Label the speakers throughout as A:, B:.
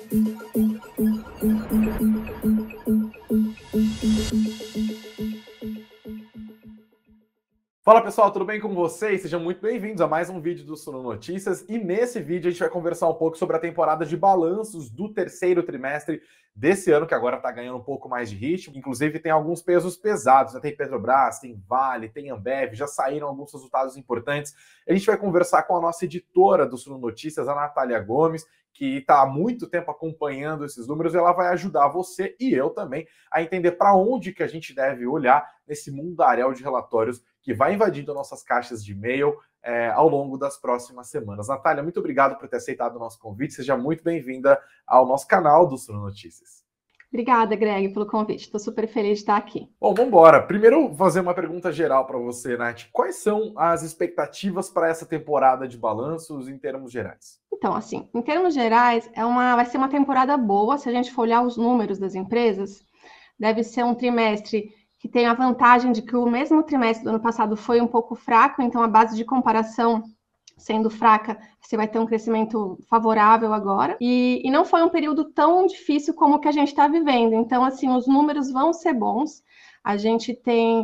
A: Fala pessoal, tudo bem com vocês? Sejam muito bem-vindos a mais um vídeo do Suno Notícias e nesse vídeo a gente vai conversar um pouco sobre a temporada de balanços do terceiro trimestre desse ano, que agora está ganhando um pouco mais de ritmo. Inclusive tem alguns pesos pesados, né? Tem Petrobras, tem Vale, tem Ambev, já saíram alguns resultados importantes. A gente vai conversar com a nossa editora do Suno Notícias, a Natália Gomes, que está há muito tempo acompanhando esses números, e ela vai ajudar você e eu também a entender para onde que a gente deve olhar nesse mundaréu de relatórios que vai invadindo nossas caixas de e-mail ao longo das próximas semanas. Natália, muito obrigado por ter aceitado o nosso convite. Seja muito bem-vinda ao nosso canal do Suno Notícias.
B: Obrigada, Greg, pelo convite. Estou super feliz de estar aqui.
A: Bom, vamos embora. Primeiro, fazer uma pergunta geral para você, Nath. Quais são as expectativas para essa temporada de balanços em termos gerais?
B: Então, assim, em termos gerais, vai ser uma temporada boa. Se a gente for olhar os números das empresas, deve ser um trimestre que tem a vantagem de que o mesmo trimestre do ano passado foi um pouco fraco, então a base de comparação sendo fraca, você vai ter um crescimento favorável agora. E não foi um período tão difícil como o que a gente está vivendo. Então, assim, os números vão ser bons. A gente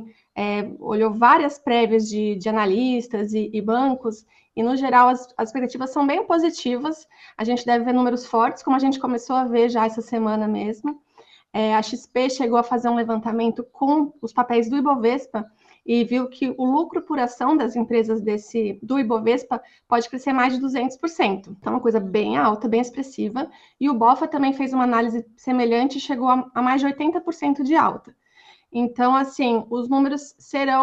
B: olhou várias prévias de analistas e bancos, e, no geral, as expectativas são bem positivas. A gente deve ver números fortes, como a gente começou a ver já essa semana mesmo. A XP chegou a fazer um levantamento com os papéis do Ibovespa e viu que o lucro por ação das empresas do Ibovespa pode crescer mais de 200%. Então, é uma coisa bem alta, bem expressiva. E o BofA também fez uma análise semelhante e chegou a mais de 80% de alta. Então, assim, os números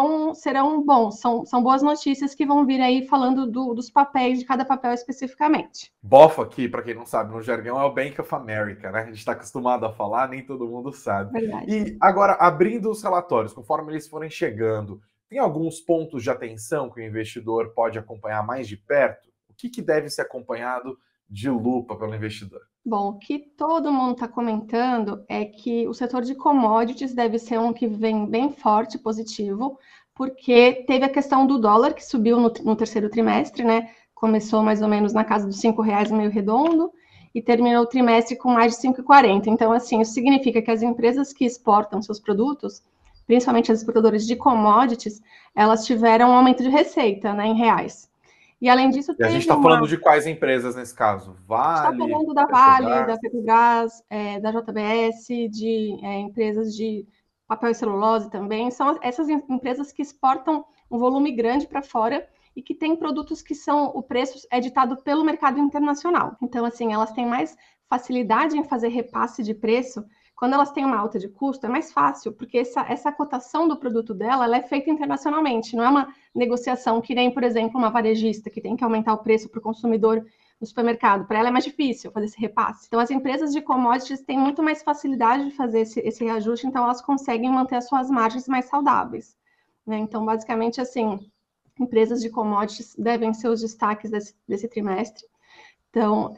B: serão bons, são boas notícias que vão vir aí falando dos papéis, de cada papel especificamente.
A: BofA aqui, para quem não sabe, no jargão é o Bank of America, né? A gente está acostumado a falar, nem todo mundo sabe.
B: Verdade.
A: E agora, abrindo os relatórios, conforme eles forem chegando, tem alguns pontos de atenção que o investidor pode acompanhar mais de perto? O que deve ser acompanhado de lupa pelo investidor?
B: Bom, o que todo mundo está comentando é que o setor de commodities deve ser um que vem bem forte, positivo, porque teve a questão do dólar, que subiu no terceiro trimestre, né? Começou mais ou menos na casa dos R$5 meio redondo, e terminou o trimestre com mais de 5,40. Então, assim, isso significa que as empresas que exportam seus produtos, principalmente as exportadoras de commodities, elas tiveram um aumento de receita, né, em reais. E, além disso,
A: E a gente está falando de quais empresas nesse caso? Vale?
B: Está falando da Vale, da Petrobras, da JBS, de empresas de papel e celulose também. São essas empresas que exportam um volume grande para fora e que têm produtos que o preço é ditado pelo mercado internacional. Então, assim, elas têm mais facilidade em fazer repasse de preço. Quando elas têm uma alta de custo, é mais fácil, porque essa cotação do produto dela, ela é feita internacionalmente, não é uma negociação que nem, por exemplo, uma varejista que tem que aumentar o preço para o consumidor no supermercado. Para ela é mais difícil fazer esse repasse. Então, as empresas de commodities têm muito mais facilidade de fazer esse reajuste, então elas conseguem manter as suas margens mais saudáveis, né? Então, basicamente, assim, empresas de commodities devem ser os destaques desse trimestre. Então,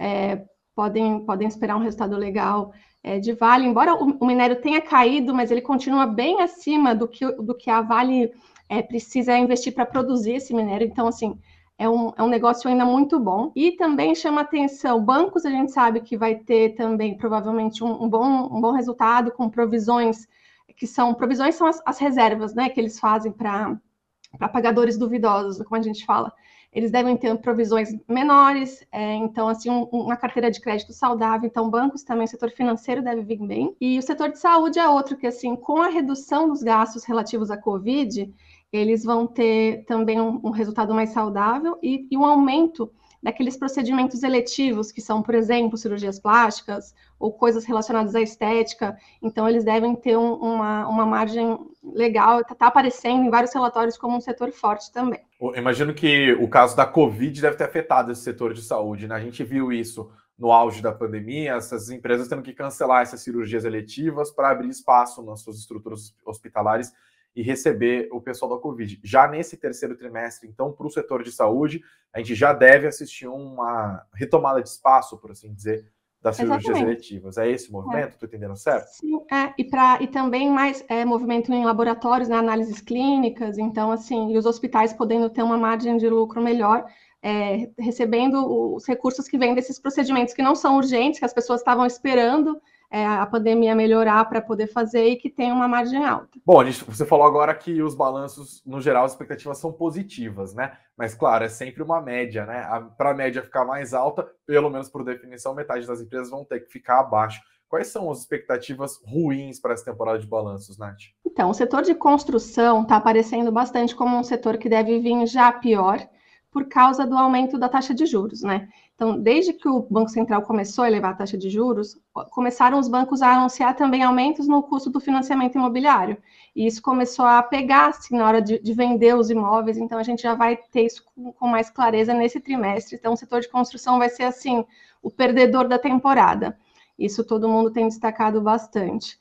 B: podem esperar um resultado legal de Vale, embora o minério tenha caído, mas ele continua bem acima do que a Vale precisa investir para produzir esse minério. Então, assim, é um negócio ainda muito bom. E também chama atenção, bancos a gente sabe que vai ter também, provavelmente, um bom resultado com provisões, são as reservas, né, que eles fazem para pagadores duvidosos, como a gente fala. Eles devem ter provisões menores, então, assim, uma carteira de crédito saudável. Então, bancos também, o setor financeiro deve vir bem. E o setor de saúde é outro que, assim, com a redução dos gastos relativos à Covid, eles vão ter também um resultado mais saudável e um aumento daqueles procedimentos eletivos, que são, por exemplo, cirurgias plásticas ou coisas relacionadas à estética. Então, eles devem ter uma margem legal, está aparecendo em vários relatórios como um setor forte também.
A: Eu imagino que o caso da Covid deve ter afetado esse setor de saúde, né? A gente viu isso no auge da pandemia, essas empresas tendo que cancelar essas cirurgias eletivas para abrir espaço nas suas estruturas hospitalares e receber o pessoal da Covid. Já nesse terceiro trimestre, então, para o setor de saúde, a gente já deve assistir uma retomada de espaço, por assim dizer, das cirurgias eletivas. É esse o movimento? Estou entendendo certo?
B: Sim, e também mais movimento em laboratórios, né, análises clínicas, então, assim, e os hospitais podendo ter uma margem de lucro melhor, recebendo os recursos que vêm desses procedimentos que não são urgentes, que as pessoas estavam esperando a pandemia melhorar para poder fazer e que tem uma margem alta.
A: Bom, você falou agora que os balanços, no geral, as expectativas são positivas, né? Mas, claro, é sempre uma média, né? Para a média ficar mais alta, pelo menos por definição, metade das empresas vão ter que ficar abaixo. Quais são as expectativas ruins para essa temporada de balanços, Nath?
B: Então, o setor de construção está aparecendo bastante como um setor que deve vir já pior, por causa do aumento da taxa de juros, né? Então, desde que o Banco Central começou a elevar a taxa de juros, começaram os bancos a anunciar também aumentos no custo do financiamento imobiliário. E isso começou a pegar, assim, na hora de vender os imóveis, então a gente já vai ter isso com mais clareza nesse trimestre. Então, o setor de construção vai ser, assim, o perdedor da temporada. Isso todo mundo tem destacado bastante.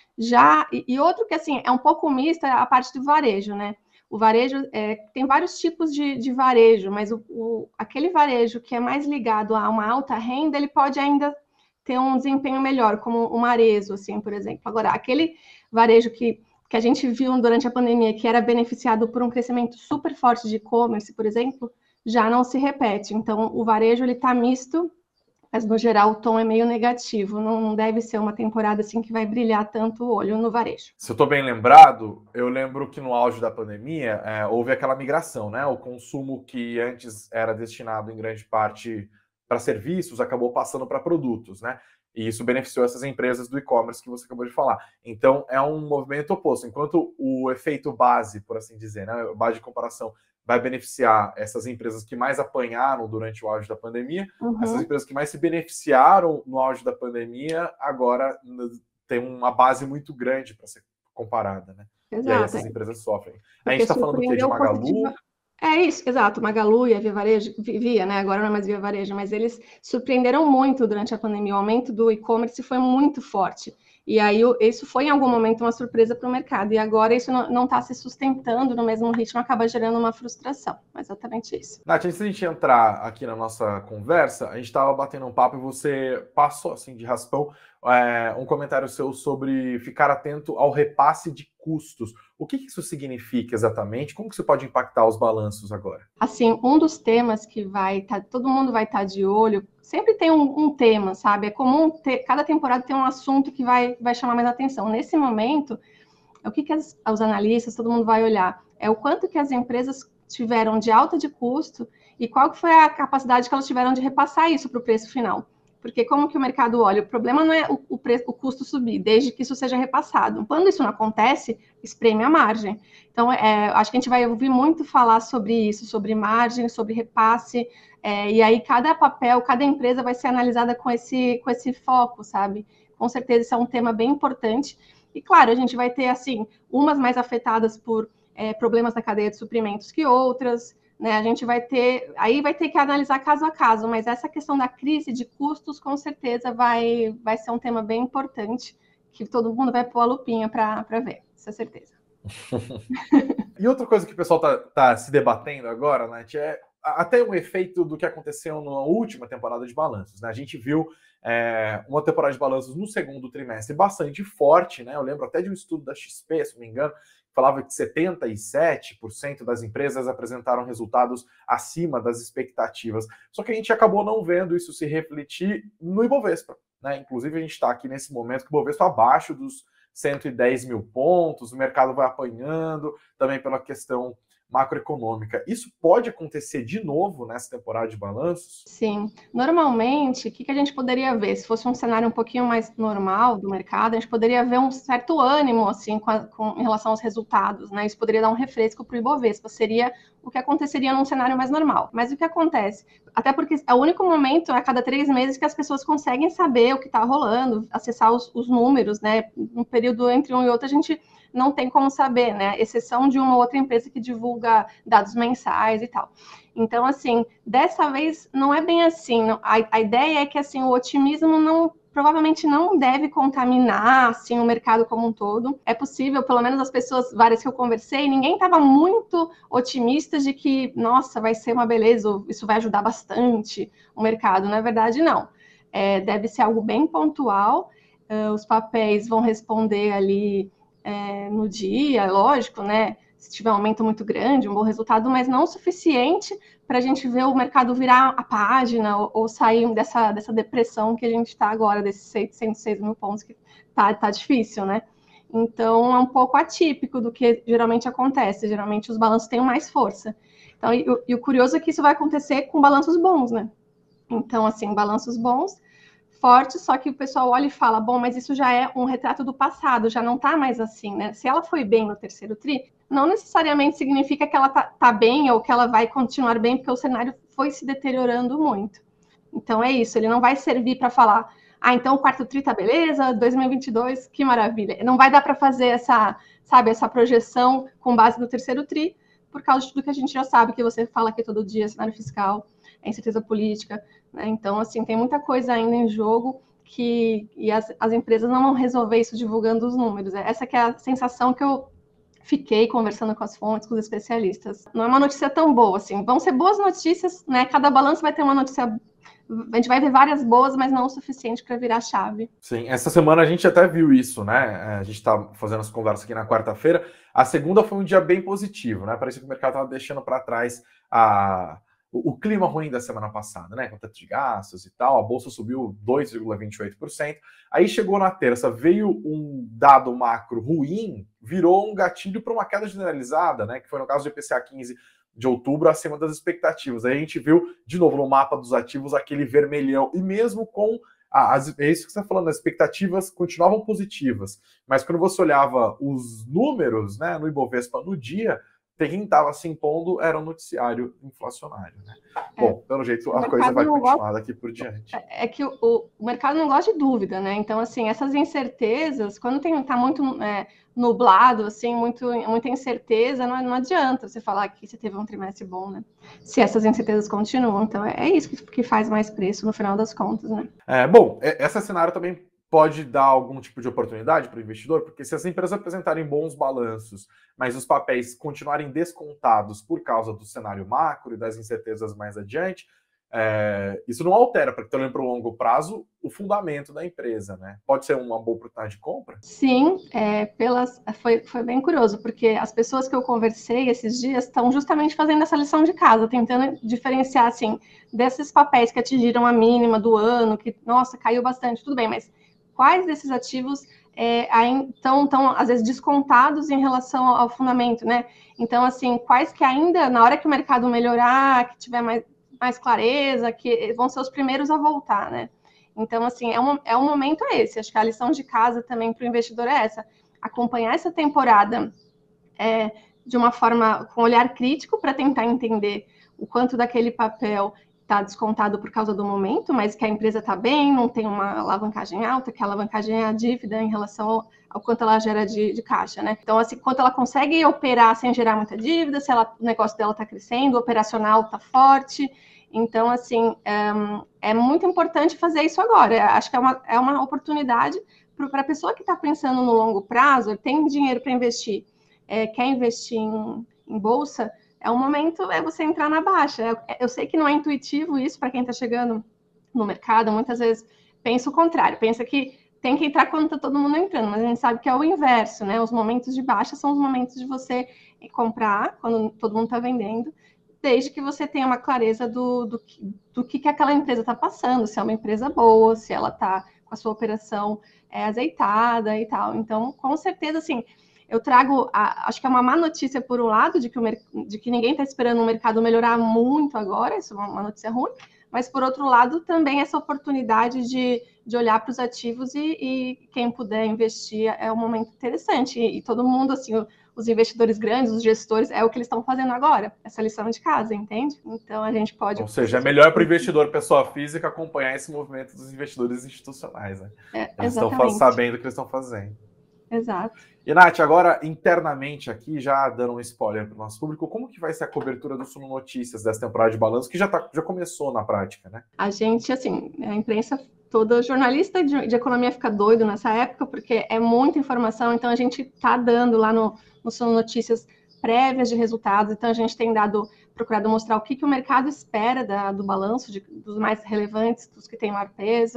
B: E outro que, assim, é um pouco misto é a parte do varejo, né? O varejo, tem vários tipos de varejo, mas aquele varejo que é mais ligado a uma alta renda, ele pode ainda ter um desempenho melhor, como o Marezo, assim, por exemplo. Agora, aquele varejo que a gente viu durante a pandemia, que era beneficiado por um crescimento super forte de e-commerce, por exemplo, já não se repete. Então, o varejo está misto, mas no geral o tom é meio negativo, não deve ser uma temporada assim que vai brilhar tanto o olho no varejo.
A: Se eu estou bem lembrado, eu lembro que no auge da pandemia houve aquela migração, né? O consumo que antes era destinado em grande parte para serviços acabou passando para produtos, né? E isso beneficiou essas empresas do e-commerce que você acabou de falar. Então é um movimento oposto. Enquanto o efeito base, por assim dizer, né? Base de comparação vai beneficiar essas empresas que mais apanharam durante o auge da pandemia. Essas empresas que mais se beneficiaram no auge da pandemia, agora tem uma base muito grande para ser comparada, né?
B: Exato,
A: e aí essas empresas sofrem. A gente está falando do quê? De Magalu?
B: É isso, exato. Magalu e a Via Varejo, Via, né? Agora não é mais Via Varejo, mas eles surpreenderam muito durante a pandemia. O aumento do e-commerce foi muito forte. E aí isso foi em algum momento uma surpresa para o mercado. E agora isso não está se sustentando no mesmo ritmo, acaba gerando uma frustração. Exatamente isso.
A: Nath, antes de a gente entrar aqui na nossa conversa, a gente estava batendo um papo e você passou assim de raspão um comentário seu sobre ficar atento ao repasse de custos. O que isso significa exatamente? Como que isso pode impactar os balanços agora?
B: Assim, um dos temas que todo mundo vai estar de olho, sempre tem um tema, sabe? É comum cada temporada tem um assunto que vai chamar mais atenção. Nesse momento, o que os analistas, todo mundo vai olhar, é o quanto que as empresas tiveram de alta de custo e qual que foi a capacidade que elas tiveram de repassar isso para o preço final. Porque como que o mercado olha? O problema não é o custo subir, desde que isso seja repassado. Quando isso não acontece, espreme a margem. Então, acho que a gente vai ouvir muito falar sobre isso, sobre margem, sobre repasse, e aí cada papel, cada empresa vai ser analisada com esse foco, sabe? Com certeza isso é um tema bem importante. E, claro, a gente vai ter, assim, umas mais afetadas por problemas na cadeia de suprimentos que outras, né? A gente vai ter que analisar caso a caso, mas essa questão da crise de custos, com certeza, vai ser um tema bem importante, que todo mundo vai pôr a lupinha para ver, isso é certeza.
A: E outra coisa que o pessoal tá se debatendo agora, Nath, é até um efeito do que aconteceu na última temporada de balanços, né? A gente viu uma temporada de balanços no segundo trimestre bastante forte, né? Eu lembro até de um estudo da XP, se não me engano, falava que 77% das empresas apresentaram resultados acima das expectativas. Só que a gente acabou não vendo isso se refletir no Ibovespa, né? Inclusive, a gente está aqui nesse momento que o Ibovespa abaixo dos 110 mil pontos, o mercado vai apanhando, também pela questão macroeconômica. Isso pode acontecer de novo nessa temporada de balanços?
B: Sim. Normalmente, o que a gente poderia ver? Se fosse um cenário um pouquinho mais normal do mercado, a gente poderia ver um certo ânimo assim, em relação aos resultados, né? Isso poderia dar um refresco para o Ibovespa, seria o que aconteceria num cenário mais normal. Mas o que acontece? Até porque é o único momento, a cada 3 meses, que as pessoas conseguem saber o que está rolando, acessar os números, né? Um período entre um e outro, a gente não tem como saber, né? Exceção de uma outra empresa que divulga dados mensais e tal. Então, assim, dessa vez não é bem assim. A ideia é que assim, o otimismo provavelmente não deve contaminar assim, o mercado como um todo. É possível, pelo menos as pessoas, várias que eu conversei, ninguém estava muito otimista de que, nossa, vai ser uma beleza, isso vai ajudar bastante o mercado. Na verdade, não. Deve ser algo bem pontual. Os papéis vão responder ali no dia, lógico, né? se tiver um aumento muito grande, um bom resultado, mas não o suficiente para a gente ver o mercado virar a página ou sair dessa depressão que a gente está agora, desses 106 mil pontos, que tá difícil, né? Então, é um pouco atípico do que geralmente acontece. Geralmente, os balanços têm mais força. Então, e o curioso é que isso vai acontecer com balanços bons, né? Então, assim, balanços bons, fortes, só que o pessoal olha e fala, bom, mas isso já é um retrato do passado, já não tá mais assim, né? Se ela foi bem no terceiro tri, não necessariamente significa que ela tá bem ou que ela vai continuar bem, porque o cenário foi se deteriorando muito. Então, é isso, ele não vai servir para falar, então o quarto tri tá beleza, 2022, que maravilha. Não vai dar para fazer essa projeção com base no terceiro tri, por causa de tudo que a gente já sabe, que você fala aqui todo dia, cenário fiscal, a incerteza política, né? Então, assim, tem muita coisa ainda em jogo e as empresas não vão resolver isso divulgando os números. Essa que é a sensação que eu fiquei conversando com as fontes, com os especialistas. Não é uma notícia tão boa, assim. Vão ser boas notícias, né? Cada balanço vai ter uma notícia. A gente vai ver várias boas, mas não o suficiente para virar chave.
A: Sim, essa semana a gente até viu isso, né? A gente está fazendo essa conversa aqui na quarta-feira. A segunda foi um dia bem positivo, né? Parecia que o mercado estava deixando para trás o clima ruim da semana passada, né? Com teto de gastos e tal. A bolsa subiu 2,28%. Aí chegou na terça, veio um dado macro ruim, virou um gatilho para uma queda generalizada, né? Que foi no caso do IPCA 15 de outubro, acima das expectativas. Aí a gente viu, de novo, no mapa dos ativos, aquele vermelhão. E mesmo com é isso que você está falando, as expectativas continuavam positivas. Mas quando você olhava os números, né, no Ibovespa no dia, quem estava se impondo era um noticiário inflacionário, né? Bom, pelo jeito a coisa vai continuar daqui por diante.
B: É que o mercado não gosta de dúvida, né? Então, assim, essas incertezas, quando tá muito nublado, assim, muita incerteza, não adianta você falar que você teve um trimestre bom, né? Se essas incertezas continuam. Então, é isso que faz mais preço no final das contas, né?
A: Bom, esse cenário também pode dar algum tipo de oportunidade para o investidor, porque se as empresas apresentarem bons balanços, mas os papéis continuarem descontados por causa do cenário macro e das incertezas mais adiante, isso não altera, porque estão olhando para o longo prazo, o fundamento da empresa, né? Pode ser uma boa oportunidade de compra?
B: Sim, foi bem curioso, porque as pessoas que eu conversei esses dias estão justamente fazendo essa lição de casa, tentando diferenciar, assim, desses papéis que atingiram a mínima do ano, que, nossa, caiu bastante, tudo bem, mas quais desses ativos estão, às vezes, descontados em relação ao fundamento, né? Então, assim, quais que ainda, na hora que o mercado melhorar, que tiver mais clareza, que vão ser os primeiros a voltar, né? Então, assim, é um momento esse. Acho que a lição de casa também para o investidor é essa. Acompanhar essa temporada de uma forma, com olhar crítico, para tentar entender o quanto daquele papel está descontado por causa do momento, mas que a empresa está bem, não tem uma alavancagem alta, que a alavancagem é a dívida em relação ao quanto ela gera de caixa, né? Então, assim, quanto ela consegue operar sem gerar muita dívida, se o negócio dela está crescendo, o operacional está forte. Então, assim, é muito importante fazer isso agora. Acho que é uma oportunidade para a pessoa que está pensando no longo prazo, tem dinheiro para investir, quer investir em bolsa, o momento é você entrar na baixa. Eu sei que não é intuitivo isso para quem está chegando no mercado, muitas vezes pensa o contrário, pensa que tem que entrar quando está todo mundo entrando, mas a gente sabe que é o inverso, né? Os momentos de baixa são os momentos de você comprar, quando todo mundo está vendendo, desde que você tenha uma clareza do que aquela empresa está passando, se é uma empresa boa, se ela está com a sua operação azeitada e tal. Então, com certeza, assim, eu trago, acho que é uma má notícia por um lado, de que ninguém está esperando o mercado melhorar muito agora, isso é uma notícia ruim, mas por outro lado, também essa oportunidade de olhar para os ativos e quem puder investir é um momento interessante. E todo mundo, assim, os investidores grandes, os gestores, é o que eles estão fazendo agora, essa lição de casa, entende? Então a gente pode...
A: Ou seja, é melhor para o investidor pessoa física acompanhar esse movimento dos investidores institucionais, né? Eles estão sabendo o que eles estão fazendo.
B: Exato.
A: E, Nath, agora, internamente aqui, já dando um spoiler para o nosso público, como que vai ser a cobertura do Suno Notícias dessa temporada de balanço, que já começou na prática, né?
B: A gente, assim, a imprensa toda, jornalista de economia fica doido nessa época, porque é muita informação, então a gente está dando lá no Suno Notícias prévias de resultados, então a gente tem procurado mostrar o que o mercado espera do balanço, dos mais relevantes, dos que têm maior peso,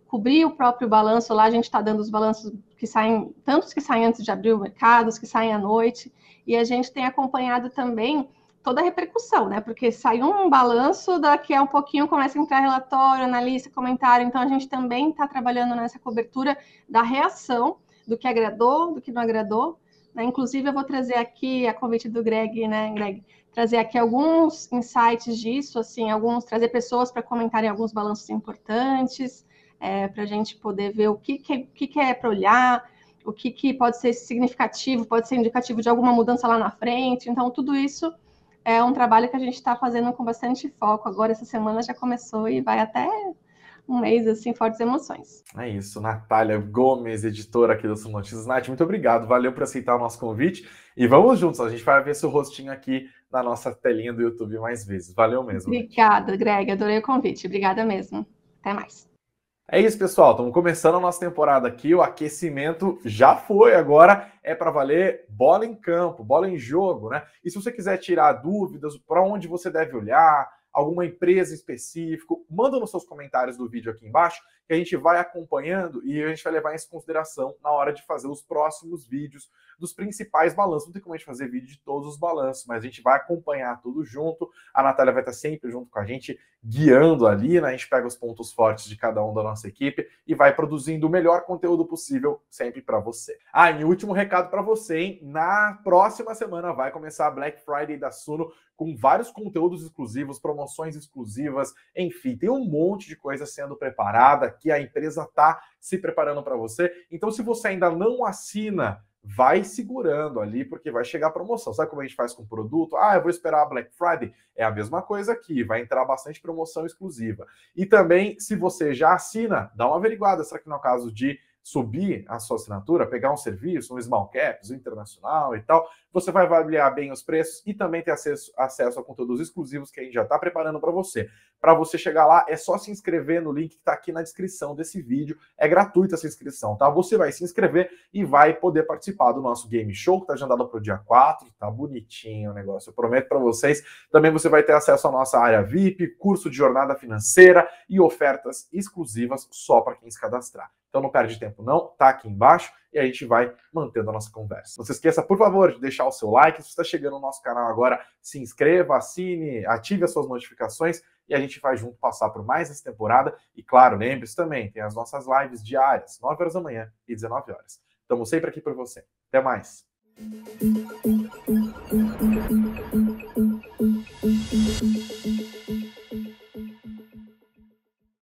B: cobrir o próprio balanço. Lá a gente está dando os balanços que saem, tantos que saem antes de abrir o mercado, os que saem à noite, e a gente tem acompanhado também toda a repercussão, né? Porque sai um balanço, daqui a um pouquinho começa a entrar relatório, analista, comentário. Então a gente também está trabalhando nessa cobertura da reação, do que agradou, do que não agradou, né? Inclusive eu vou trazer aqui, a convite do Greg, né, Greg? Trazer aqui alguns insights disso, assim, trazer pessoas para comentarem alguns balanços importantes, para a gente poder ver o que é para olhar, o que pode ser significativo, pode ser indicativo de alguma mudança lá na frente. Então, tudo isso é um trabalho que a gente está fazendo com bastante foco. Agora, essa semana já começou e vai até um mês, assim, fortes emoções.
A: É isso, Natália Gomes, editora aqui do Suno Notícias. Nath, muito obrigado, valeu por aceitar o nosso convite. E vamos juntos, a gente vai ver seu rostinho aqui na nossa telinha do YouTube mais vezes. Valeu mesmo.
B: Obrigada, Greg, adorei o convite. Obrigada mesmo. Até mais.
A: É isso, pessoal. Estamos começando a nossa temporada aqui. O aquecimento já foi. Agora é para valer bola em campo, bola em jogo, né? E se você quiser tirar dúvidas, para onde você deve olhar, alguma empresa específica, manda nos seus comentários do vídeo aqui embaixo, que a gente vai acompanhando e a gente vai levar isso em consideração na hora de fazer os próximos vídeos dos principais balanços. Não tem como a gente fazer vídeo de todos os balanços, mas a gente vai acompanhar tudo junto. A Natália vai estar sempre junto com a gente, guiando ali, né? A gente pega os pontos fortes de cada um da nossa equipe e vai produzindo o melhor conteúdo possível sempre para você. Ah, e último recado para você, hein? Na próxima semana vai começar a Black Friday da Suno, com vários conteúdos exclusivos, promoções exclusivas, enfim, tem um monte de coisa sendo preparada, que a empresa está se preparando para você. Então, se você ainda não assina, vai segurando ali, porque vai chegar a promoção. Sabe como a gente faz com o produto? Ah, eu vou esperar a Black Friday. É a mesma coisa aqui, vai entrar bastante promoção exclusiva. E também, se você já assina, dá uma averiguada. Será que não é o caso de subir a sua assinatura, pegar um serviço, um small caps, um internacional e tal, você vai avaliar bem os preços e também ter acesso a conteúdos exclusivos que a gente já está preparando para você. Para você chegar lá, é só se inscrever no link que está aqui na descrição desse vídeo. É gratuita essa inscrição, tá? Você vai se inscrever e vai poder participar do nosso Game Show, que está agendado para o dia 4. Tá bonitinho o negócio, eu prometo para vocês. Também você vai ter acesso à nossa área VIP, curso de jornada financeira e ofertas exclusivas só para quem se cadastrar. Então não perde tempo não, tá aqui embaixo e a gente vai mantendo a nossa conversa. Não se esqueça, por favor, de deixar o seu like. Se você está chegando no nosso canal agora, se inscreva, assine, ative as suas notificações e a gente vai junto passar por mais essa temporada. E claro, lembre-se também, tem as nossas lives diárias, 9 horas da manhã e 19 horas. Estamos sempre aqui por você. Até mais!